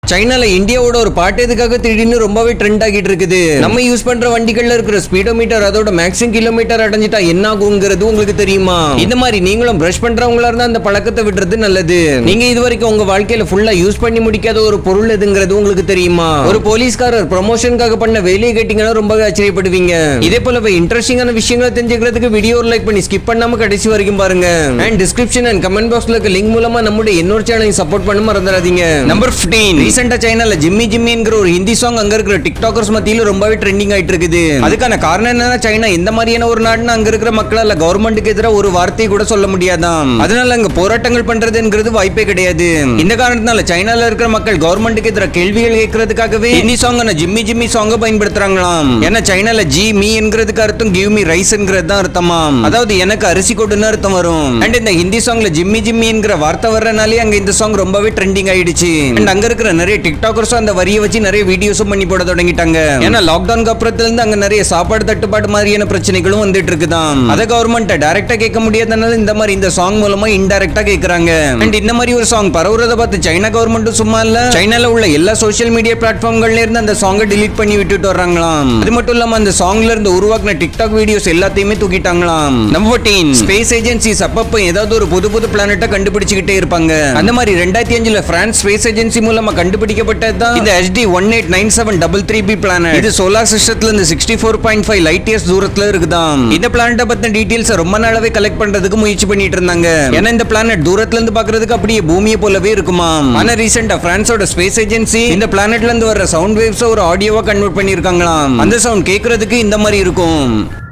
சைனால இந்தியாவோட ஒரு பாட்டு எதுக்காக திடீர்னு ரொம்பவே ட்ரெண்ட் ஆகிட்டு இருக்குது. நம்ம யூஸ் பண்ற வண்டிகள்ல இருக்கிற ஸ்பீடோமீட்டர் அதோட மேக்ஸிமம் கிலோமீட்டர் அடைஞ்சிட்டா என்ன ஆகுங்கிறது உங்களுக்கு தெரியுமா? இந்த மாதிரி நீங்களும் பிரஷ் பண்றவங்களா இருந்தா அந்த பழக்கத்தை விடுறது நல்லது. நீங்க இதுவரைக்கும் உங்க வாழ்க்கையில ஃபுல்லா யூஸ் பண்ணி முடிக்காத ஒரு பொருள் எதுங்கிறது உங்களுக்கு தெரியுமா? ஒரு போலீஸ்காரர் ப்ரமோஷனுக்காக பண்ண வேலையை கேட்டீங்கன்னா ரொம்பவே ஆச்சரியப்படுவீங்க. இதே போலவே இன்ட்ரெஸ்டிங்கான விஷயங்களை தெரிஞ்சுக்கிறதுக்கு வீடியோ லைக் பண்ணி ஸ்கிப் பண்ணாம கடைசி வரைக்கும் பாருங்க. அண்ட் டிஸ்கிரிப்ஷன் அண்ட் கமெண்ட் பாக்ஸ்ல இருக்க லிங்க் மூலமா நம்மளுடைய இன்னொரு சேனலை சப்போர்ட் பண்ண மறந்துடாதீங்க. நம்பர் 15 ரீசெண்டா சைனால ஜிம்மி ஜிம்மிங்கிற ஒரு ஹிந்தி சாங் அங்க இருக்கிற டிக்டாக்கர்ஸ் மத்தியில ரொம்பவே ட்ரெண்டிங் ஆயிட்டு இருக்குது. அதுக்கான காரணம் என்னன்னா சைனா இந்த மாதிரியான ஒரு நாடுன்னு அங்க இருக்கிற மக்களால கவர்மெண்ட்டுக்கு எதிராக ஒரு வார்த்தையை கூட சொல்ல முடியாதாம். அதனால அங்க போராட்டங்கள் பண்றதுங்கிறது வாய்ப்பே கிடையாது. இந்த காரணத்தினால சைனால இருக்கிற மக்கள் கவர்மெண்ட்டுக்கு எதிராக கேள்விகள் கேட்கறதுக்காகவே ஹிந்தி சாங் ஜிம்மி ஜிம்மி சாங்க பயன்படுத்துறாங்களாம். ஏன்னா சைனால ஜி மீ என்கிறதுக்கு அர்த்தம் கிவ் மீ ரைஸ் என்கிறது தான் அர்த்தமாம். அதாவது எனக்கு அரிசி கொடுன்னு அர்த்தம் வரும். அண்ட் இந்த ஹிந்தி சாங்ல ஜிம்மி ஜிம்மி என்கிற வார்த்தை வர்றனாலே அங்க இந்த சாங் ரொம்பவே ட்ரெண்டிங் ஆயிடுச்சு. அண்ட் அங்க இருக்கிற நிறைய டிக்டாக்கர்ஸ் அந்த வரியை வச்சு நிறைய வீடியோஸும் பண்ணி போட தொடங்கிட்டாங்க. ஏன்னா லாக்டவுன் அப்புறத்துல இருந்து அங்க நிறைய சாப்பாடு தட்டுப்பாடு மாதிரியான பிரச்சனைகளும் வந்துட்டு இருக்குதான். அத கவர்மெண்ட் டைரக்டா கேட்க முடியாதனால இந்த மாதிரி இந்த சாங் மூலமா இன்டைரக்டா கேக்குறாங்க. அண்ட் இந்த மாதிரி ஒரு சாங் பரவுறத பார்த்து சைனா கவர்மெண்ட் சும்மா இல்ல, சைனால உள்ள எல்லா சோஷியல் மீடியா பிளாட்ஃபார்ம்கள்ல இருந்து அந்த சாங்கை டிலீட் பண்ணி விட்டுட்டு வர்றாங்களாம். அது மட்டும் இல்லாம அந்த சாங்ல இருந்து உருவாக்குன டிக்டாக் வீடியோஸ் எல்லாத்தையுமே தூக்கிட்டாங்களாம். நம்பர் 14 ஸ்பேஸ் ஏஜென்சிஸ் அப்பப்ப ஏதாவது ஒரு புது புது பிளானட்டை கண்டுபிடிச்சுக்கிட்டே இருப்பாங்க. அந்த மாதிரி 2005 பிரான்ஸ் ஸ்பேஸ் ஏஜென்சி மூலமா கண்டுபிடிக்கப்பட்டதுதான் இந்த HD 189733b பிளானட். இது சோலார் சிஸ்டத்துல இருந்து 64.5 லைட் இயர்ஸ் தூரத்துல இருக்குதாம். இந்த பிளானட்டை பத்தின டீடைல்ஸ் ரொம்ப நாளாவே கலெக்ட் பண்றதுக்கு முயற்சி பண்ணிட்டு இருந்தாங்க. ஏன்னா இந்த பிளானட் தூரத்துல இருந்து பாக்குறதுக்கு அப்படியே பூமியை போலவே இருக்குமா. ஆனா ரீசெண்டா பிரான்ஸோட ஸ்பேஸ் ஏஜென்சி இந்த பிளானட்ல இருந்து வர்ற சவுண்ட் வேவ்ஸ் ஒரு ஆடியோவா கன்வெர்ட் பண்ணிருக்காங்களாம். அந்த சவுண்ட் கேட்கறதுக்கு இந்த மாதிரி இருக்கும்.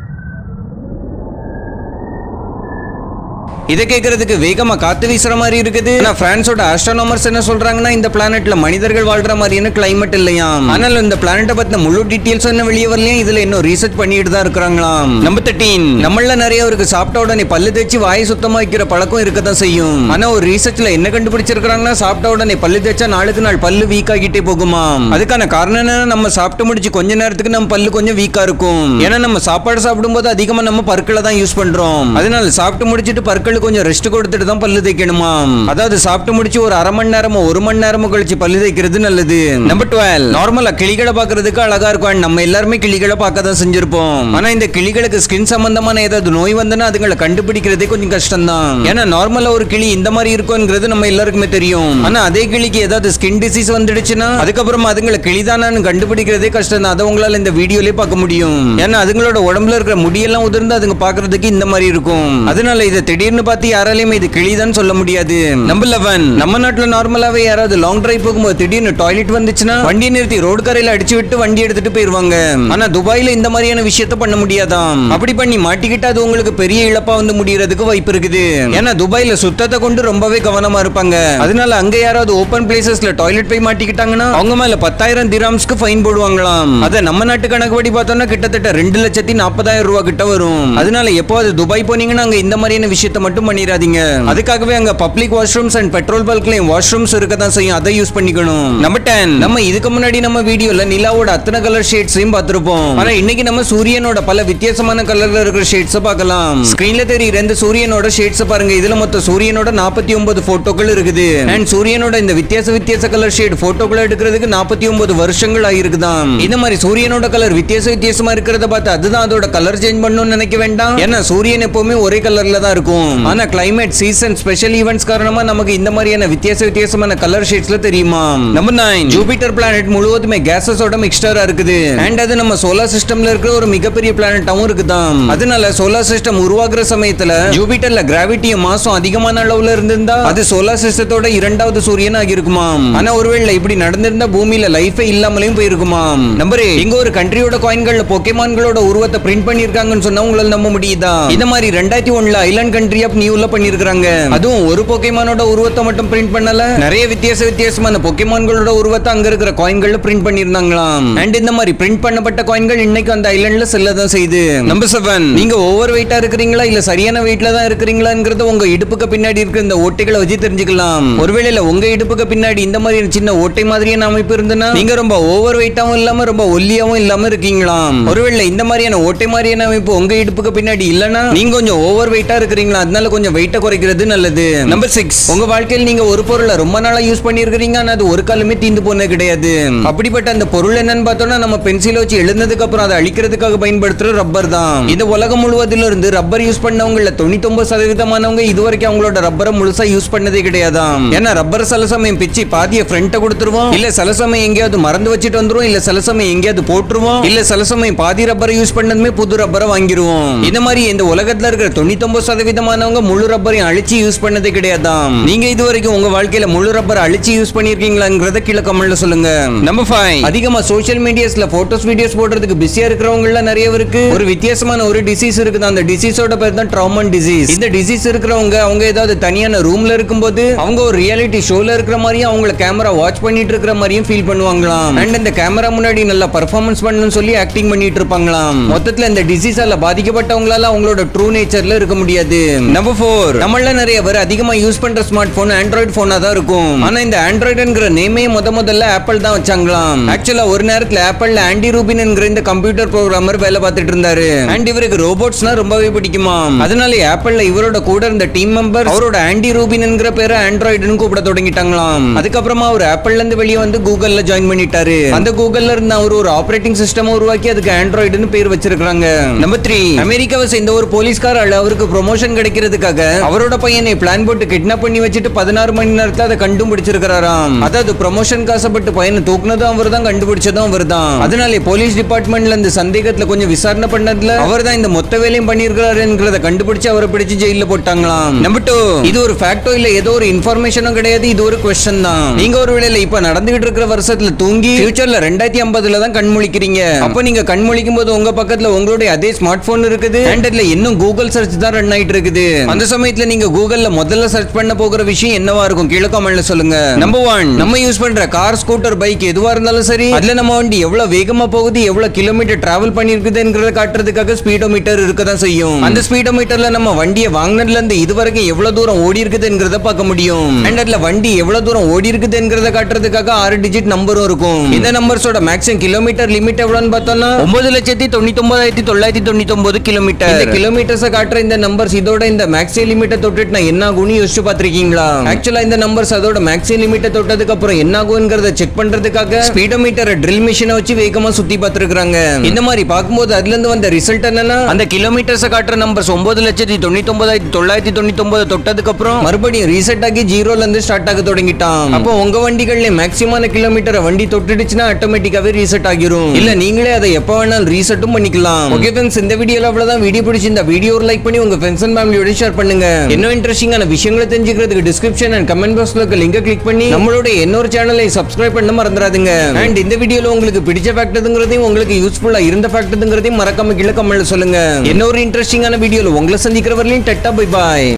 இதை கேட்கறதுக்கு வேகமா காத்து வீசுற மாதிரி இருக்குது. ஆனா பிரான்ஸோட ஆஸ்ட்ரோனமர்ஸ் என்ன சொல்றாங்கன்னா இந்த பிளானட்ல மனிதர்கள் வாழ்ற மாதிரியான கிளைமேட் இல்லையாம். ஆனால் இந்த பிளானட்டை பத்தின முழு டீடைல்ஸ் என்ன வெளியே வரலையா. இதுல இன்னும் ரீசர்ச் பண்ணிட்டு தான் இருக்காங்களாம். நம்பர் 13 நம்மள நிறைய பேருக்கு சாப்பிட்ட உடனே பல்லு தேய்ச்சி வாயை சுத்தமா வைக்கிற பழக்கம் இருக்கதான் செய்யும். ஆனா ஒரு ரீசர்ச்ல என்ன கண்டுபிடிச்சிருக்காங்கன்னா சாப்பிட்ட உடனே பல்லு தேய்ச்சா நாளுக்கு நாள் பல்லு வீக் ஆகிட்டே போகுமா. அதுக்கான காரணம் என்னன்னா நம்ம சாப்பிட்டு முடிச்சு கொஞ்ச நேரத்துக்கு நம்ம பல்லு கொஞ்சம் வீக்கா இருக்கும். ஏன்னா நம்ம சாப்பாடு சாப்பிடும்போது அதிகமா நம்ம பற்களை தான் யூஸ் பண்றோம். அதனால சாப்பிட்டு முடிச்சிட்டு பற்கள் கொஞ்சம் ரெஸ்ட் கொடுத்துட்டு தான் பல்லு தேய்க்கணுமா. அதாவது சாப்பிட்டு முடிச்சு ஒரு அரை மணி நேரமோ ஒரு மணி நேரமோ கழிச்சு பல்லு தேய்க்கிறது நல்லது. நம்பர் 12 நார்மலா கிளிகளை பாக்குறதுக்கு அழகா இருக்கும். நம்ம எல்லாருமே கிளிகளை பார்க்க தான் செஞ்சிருப்போம். ஆனா இந்த கிளிகளுக்கு ஸ்கின் சம்பந்தமான ஏதாவது நோய் வந்தனா அதுங்களை கண்டுபிடிக்கிறதே கொஞ்சம் கஷ்டம் தான். ஏன்னா நார்மலா ஒரு கிளி இந்த மாதிரி இருக்கும்ங்கிறது நம்ம எல்லாருக்குமே தெரியும். ஆனா அதே கிளிக்கு ஏதாவது ஸ்கின் டிசீஸ் வந்துடுச்சுன்னா அதுக்கப்புறம் அதுங்களை கிளிதானான்னு கண்டுபிடிக்கிறதே கஷ்டம் தான். அதை உங்களால இந்த வீடியோலயே பார்க்க முடியும். ஏன்னா அதுங்களோட உடம்புல இருக்கிற முடியெல்லாம் உதிர்ந்து அதுங்க பாக்குறதுக்கு இந்த மாதிரி இருக்கும். அதனால இதை திடீர்னு பார்த்து யாராலையும் இது கிளிதான் சொல்ல முடியாது. நம்பர் 11 நம்ம நாட்டுல நார்மலாவே யாராவது லாங் டிரைவ் போகும்போது திடீர்னு டாய்லெட் வந்துச்சுன்னா வண்டி நிறுத்தி ரோடு கரையில அடிச்சு விட்டு வண்டி எடுத்துட்டு போயிருவாங்க. ஆனா துபாயில இந்த மாதிரியான விஷயத்தை பண்ண முடியாதாம். அப்படி பண்ணி மாட்டிக்கிட்டு அது உங்களுக்கு பெரிய இழப்பா வந்து முடியறதுக்கு வாய்ப்பு இருக்குது. ஏன்னா துபாயில சுத்தத்தை கொண்டு ரொம்பவே கவனமா இருப்பாங்க. அதனால அங்க யாராவது ஓபன் பிளேசஸ்ல டாய்லெட் போய் மாட்டிக்கிட்டாங்கன்னா அவங்க மேல 10,000 திராம்ஸ்க்கு ஃபைன் போடுவாங்களாம். அத நம்ம நாட்டு கணக்குப்படி பார்த்தோம்னா கிட்டத்தட்ட 2,40,000 ரூபாய் கிட்ட வரும். அதனால எப்போது துபாய் போனீங்கன்னா அங்க இந்த மாதிரியான விஷயத்தை மட்டும் பண்ணிராதீங்க. அதுக்காகவே அங்க பப்ளிக் வாஷ்ரூம்ஸ் அண்ட் பெட்ரோல் பல்க்லயும் வாஷ்ரூம்ஸ் இருக்க தான் செய்யும். அதை யூஸ் பண்ணிக்கணும். நம்பர் 10 நம்ம இதுக்கு முன்னாடி நம்ம வீடியோல நிலாவோட அத்தனை கலர் ஷேட்ஸையும் பார்த்திருப்போம். ஆனா இன்னைக்கு நம்ம சூரியனோட பல வித்தியாசமான கலர்ல இருக்கிற ஷேட்ஸ் பார்க்கலாம். ஸ்கிரீன்ல தெரியுற இந்த சூரியனோட ஷேட்ஸ் பாருங்க. இதுல மொத்தம் சூரியனோட 49 போட்டோக்கள் இருக்குது. அண்ட் சூரியனோட இந்த வித்தியாச கலர் ஷேட் போட்டோக்கள் எடுக்கிறதுக்கு 49 வருஷங்கள் ஆகிருக்குதாம். இந்த மாதிரி சூரியனோட கலர் வித்தியாசமா இருக்கிறத பார்த்து அதுதான் அதோட கலர் சேஞ்ச் பண்ணணும்னு நினைக்க வேண்டாம். ஏன்னா சூரியன் எப்பவுமே ஒரே கலர்ல தான் இருக்கும். ஆனா கிளைமேட் சீசன் ஸ்பெஷல் ஈவென்ட்ஸ் காரணமா நமக்கு இந்த மாதிரியான வித்தியாசமான கலர் ஷேட்ஸ்ல தெரியுமா. நம்பர் 9 ஜூபிட்டர் பிளானட் முழுவதுமே கேஸஸோட மிக்ஸ்டரா இருக்குது. அண்ட் அது நம்ம சோலார் சிஸ்டம்ல இருக்கிற ஒரு மிகப்பெரிய பிளானட்டாவும் இருக்குதாம். அதனால சோலார் சிஸ்டம் உருவாக்குற சமயத்துல ஜூபிட்டர்ல கிராவிட்டியும் மாசும் அதிகமான அளவுல இருந்திருந்தா அது சோலார் சிஸ்டத்தோட இரண்டாவது சூரியன் ஆகிருக்குமாம். ஆனா ஒருவேளை இப்படி நடந்திருந்தா பூமியில லைஃபே இல்லாமலையும் போயிருக்குமாம். நம்பர் 8 இங்க ஒரு கண்ட்ரியோட காயின்கள்ல பொக்கேமான்களோட உருவத்தை பிரிண்ட் பண்ணிருக்காங்கன்னு சொன்னா உங்களால நம்ப முடியுதா? இந்த மாதிரி 2001 ஐலாண்ட் கண்ட்ரி ஆஃப் நியூல பண்ணிருக்காங்க. அதுவும் ஒரு பொக்கேமானோட உருவத்தை மட்டும் பிரிண்ட் பண்ணல, நிறைய வித்தியாசமான பொக்கேமான்களோட உருவத்தை அங்க இருக்கிற காயின்கள்ல பிரிண்ட் பண்ணிருந்தாங்களாம். அண்ட் இந்த மாதிரி பிரிண்ட் பண்ணப்பட்ட காயின்கள் இன்னைக்கு அந்த ஐலாண்ட்ல செல்லதான் செய்யுது. நம்பர் 7 நீங்க ஓவர் வெயிட்டா இருக்கிறீங்களா இல்ல சரியான வெயிட்ல தான் இருக்கிறீங்களாங்கிறத உங்க இடுப்புக்கு பின்னாடி இருக்கிற இந்த ஓட்டைகளை வச்சு தெரிஞ்சுக்கலாம். ஒருவேளை உங்க இடுப்புக்கு பின்னாடி இந்த மாதிரி சின்ன ஓட்டை மாதிரியான அமைப்பு இருந்துன்னா நீங்க ரொம்ப ஓவர் வெயிட்டாவும் இல்லாம ரொம்ப ஒல்லியாவும் இல்லாம இருக்கீங்களாம். ஒருவேளை இந்த மாதிரியான ஓட்டை மாதிரியான அமைப்பு உங்க இடுப்புக்கு பின்னாடி இல்லனா நீங்க கொஞ்சம் ஓவர் வெயிட்டா இருக்கிறீங்களா. அதனால அதனால கொஞ்சம் வெயிட்ட குறைக்கிறது நல்லது. நம்பர் 6, உங்க வாழ்க்கையில் நீங்க ஒரு பொருளை ரொம்ப நாளா யூஸ் பண்ணிருக்கீங்க, ஆனா அது ஒரு காலமே தீந்து போனது கிடையாது. அப்படிப்பட்ட அந்த பொருள் என்னன்னு பார்த்தோம்னா நம்ம பென்சில் வச்சு எழுந்ததுக்கு அப்புறம் அதை அழிக்கிறதுக்காக பயன்படுத்துற ரப்பர் தான். இந்த உலகம் முழுவதிலும் இருந்து ரப்பர் யூஸ் பண்ணவங்கள 99% இதுவரைக்கும் அவங்களோட ரப்பரை முழுசா யூஸ் பண்ணதே கிடையாதாம். ஏன்னா ரப்பர் சில சமயம் பிச்சு பாதிய ஃப்ரண்ட்ட கொடுத்துருவோம், இல்ல சில சமயம் எங்கேயாவது மறந்து வச்சுட்டு வந்துருவோம், இல்ல சில சமயம் எங்கேயாவது போட்டுருவோம், இல்ல சில சமயம் பாதி ரப்பரை யூஸ் பண்ணதுமே புது ரப்பரை வாங்கிடுவோம். இந்த மாதிரி இந்த உலகத்துல இருக்கிற 99% முழு ரப்பரையும் அழிச்சு யூஸ் பண்ணதே கிடையாதாம். நீங்க இதுவரைக்கும் உங்க வாழ்க்கையில முழு ரப்பரை அழிச்சு யூஸ் பண்ணிருக்கீங்களாங்கிறத கீழே கமெண்ட்ல சொல்லுங்க. நம்பர் 5, அதிகமா சோஷியல் மீடியாஸ்ல போட்டோஸ் வீடியோஸ் போடுறதுக்கு பிஸியா இருக்கிறவங்க நிறைய இருக்கு. ஒரு வித்தியாசமான ஒரு டிசீஸ் இருக்குது. அந்த டிசீஸோட பேர் தான் ட்ராமன் டிசீஸ். இந்த டிசீஸ் இருக்கிறவங்க அவங்க ஏதாவது தனியான ரூம்ல இருக்கும்போது அவங்க ஒரு ரியாலிட்டி ஷோல இருக்கிற மாதிரியும் அவங்கள கேமரா வாட்ச் பண்ணிட்டு இருக்கிற மாதிரியும் ஃபீல் பண்ணுவாங்களாம். அண்ட் இந்த கேமரா முன்னாடி நல்லா பெர்ஃபார்மன்ஸ் பண்ணணும்னு சொல்லி ஆக்டிங் பண்ணிட்டு இருப்பாங்களாம். மொத்தத்துல இந்த டிசீஸால பாதிக்கப்பட்டவங்களால அவங்களோட ட்ரூ நேச்சர்ல இருக்க முடியாது. நம்பர் 4, நம்மள நிறைய பேர் அதிகமா யூஸ் பண்ற ஸ்மார்ட் போன் ஆண்ட்ராய்டு போனா தான் இருக்கும். ஆனா இந்த ஆண்ட்ராய்டுங்கிற நேமே முதல்ல ஆப்பிள் தான் வச்சாங்களாம். ஆக்சுவலா ஒரு நேரத்துல ஆப்பிள்ல ஆண்டி ரூபின் என்கிற இந்த கம்ப்யூட்டர் புரோகிராமர் வேலை பார்த்துட்டு இருந்தாரு. அண்ட் இவருக்கு ரோபோட்ஸ்னா ரொம்பவே பிடிக்குமா. அதனால ஆப்பிள்ல இவரோட கூட இருந்த டீம் மெம்பர் அவரோட ஆண்டி ரூபின் என்கிற பேரை ஆண்ட்ராய்டுன்னு கூப்பிட தொடங்கிட்டாங்களாம். அதுக்கப்புறமா அவர் ஆப்பிள்ல இருந்து வெளியே வந்து கூகுள்ல ஜாயின் பண்ணிட்டாரு. அந்த கூகுள்ல இருந்து அவர் ஒரு ஆபரேட்டிங் சிஸ்டம் உருவாக்கி அதுக்கு ஆண்ட்ராய்டுன்னு பேர் வச்சிருக்காங்க. நம்பர் 3, அமெரிக்காவை சேர்ந்த ஒரு போலீஸ்காரர் அவருக்கு ப்ரமோஷன் கிடைக்கிறதுக்காக அவரோட பையனை பிளான் போட்டு கிட்னாப் பண்ணி வச்சுட்டு 16 மணி நேரத்துல அதை கண்டுபிடிச்சிருக்காராம். அதாவது ப்ரமோஷன் காசப்பட்டு பையனை தூக்குனதும் அவர் தான், கண்டுபிடிச்சதும் அவர் தான். அதனால போலீஸ் டிபார்ட்மெண்ட்ல இந்த சந்தேகத்துல கொஞ்சம் விசாரணை பண்ணதுல அவர் தான் இந்த மொத்த வேலையும் பண்ணியிருக்கிறாருங்கிறத கண்டுபிடிச்சு அவரை பிடிச்சு ஜெயில போட்டாங்களாம். நம்பர் 2, இது ஒரு ஃபேக்டோ இல்ல ஏதோ ஒரு இன்ஃபர்மேஷனும் கிடையாது, இது ஒரு क्वेश्चन தான். நீங்க ஒருவேளை இப்ப நடந்துகிட்டு இருக்கிற வருஷத்துல தூங்கி ஃபியூச்சர்ல 2050ல தான் கண் முழிக்கிறீங்க. அப்ப நீங்க கண் முழிக்கும் போது உங்க பக்கத்துல உங்களுடைய அதே ஸ்மார்ட் போன் இருக்குது. அண்ட் அதுல இன்னும் கூகுள் சர்ச் தான் ரன் ஆயிட்டு இருக்குது. அந்த சமயத்துல நீங்க கூகுள்ல முதல்ல சர்ச் பண்ண போகிற விஷயம் என்னவா இருக்கும் கீழே கமெண்ட்ல சொல்லுங்க. நம்பர் 1, நம்ம யூஸ் பண்ற கார், ஸ்கூட்டர், பைக் எதுவா இருந்தாலும் சரி அதுல நம்ம வண்டி எவ்வளவு வேகமா போகுது, எவ்வளவு கிலோமீட்டர் டிராவல் பண்ணிருக்குதுங்கறத காட்டுறதுக்காக ஸ்பீடோமீட்டர் இருக்கதான் செய்யும். அந்த ஸ்பீடோமீட்டர்ல நம்ம வண்டியை வாங்கினதுல இருந்து இதுவரைக்கும் எவ்வளவு தூரம் ஓடி இருக்குதுங்கறத பார்க்க முடியும். அண்ட் அதுல வண்டி எவ்வளவு தூரம் ஓடி இருக்குதுங்கறத காட்டுறதுக்காக 6 டிஜிட் நம்பரும் இருக்கும். இந்த நம்பர்ஸோட மேக்ஸிமம் கிலோமீட்டர் லிமிட் எவ்வளவுன்னு பார்த்தோம்னா 9,99,999 கிலோமீட்டர். இந்த கிலோமீட்டர்ஸ் காட்டுற இந்த நம்பர்ஸ் இதோட இந்த மேக்ஸிமம் லிமிட்டை தொட்டுட்டு என்ன ஆகும்னு யோசிச்சு பாத்திருக்கீங்களா? ஆக்சுவலா இந்த நம்பர்ஸ் அதோட மேக்ஸிமம் லிமிட்டை தொட்டதுக்கு அப்புறம் என்ன ஆகும்ங்கறத செக் பண்றதுக்காக ஸ்பீடோமீட்டர் ட்ரில் மிஷினை வச்சு வேகமா சுத்தி பார்த்திருக்காங்க. இந்த மாதிரி பார்க்கும்போது அதுல இருந்து வந்த ரிசல்ட் என்னன்னா அந்த கிலோமீட்டர்ஸ் காட்டுற நம்பர்ஸ் 9,99,999 தொட்டதுக்கு அப்புறம் மறுபடியும் ரீசெட் ஆகி 0ல இருந்து ஸ்டார்ட் ஆக தொடங்கிட்டான். அப்போ உங்க வண்டிகள்ல மேக்ஸிமம் கிலோமீட்டர் வண்டி தொட்டுடுச்சுன்னா ஆட்டோமேட்டிக்காவே ரீசெட் ஆகிரும். இல்ல நீங்களே அதை எப்ப வேணாலும் ரீசெட்டும் பண்ணிக்கலாம். ஓகே ஃப்ரெண்ட்ஸ், இந்த வீடியோல அவ்வளவுதான். வீடியோ பிடிச்சி இந்த வீடியோ லைக் பண்ணி உங்க ஃப்ரெண்ட்ஸ் அண்ட் ஃபேமிலியோட ஷேர் பண்ணுங்க. இன்னும் இன்ட்ரெஸ்டிங்கான விஷயங்களை தெரிஞ்சுக்கிறதுக்கு டிஸ்கிரிப்ஷன் அண்ட் கமெண்ட் பாக்ஸ்ல இருக்க லிங்கை கிளிக் பண்ணி நம்மளோட இன்னொரு சேனலை சப்ஸ்கிரைப் பண்ண மறந்துடாதீங்க. அண்ட் இந்த வீடியோல உங்களுக்கு பிடிச்ச ஃபேக்ட் எதுங்கிறதையும் உங்களுக்கு யூஸ்ஃபுல்லா இருந்த ஃபேக்ட் எதுங்கிறதையும் மறக்காம கீழே கமெண்ட்ல சொல்லுங்க. இன்னொரு இன்ட்ரெஸ்டிங்கான வீடியோல உங்களை சந்திக்கிற வரலையும் டட்டா பை பாய்.